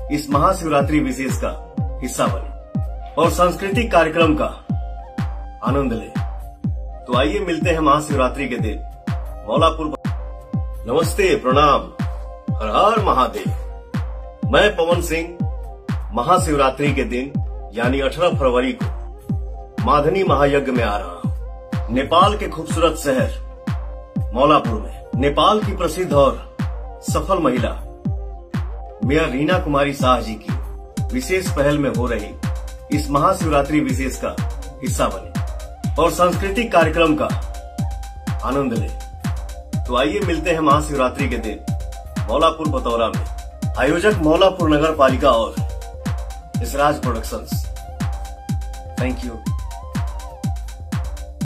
इस महाशिवरात्रि विशेष का हिस्सा बने और सांस्कृतिक कार्यक्रम का आनंद ले। तो आइए मिलते हैं महाशिवरात्रि के दिन मौलापुर। नमस्ते, प्रणाम, हर हर महादेव। मैं पवन सिंह महाशिवरात्रि के दिन यानी 18 फरवरी को माधनी महायज्ञ में आ रहा हूँ। नेपाल के खूबसूरत शहर मौलापुर में नेपाल की प्रसिद्ध और सफल महिला मेयर रीना कुमारी शाह जी की विशेष पहल में हो रही इस महाशिवरात्रि विशेष का हिस्सा बने और सांस्कृतिक कार्यक्रम का आनंद ले। तो आइए मिलते हैं महाशिवरात्रि के दिन मौलापुर बतौरा में। आयोजक मौलापुर नगर पालिका और इसराज प्रोडक्शंस। Thank you.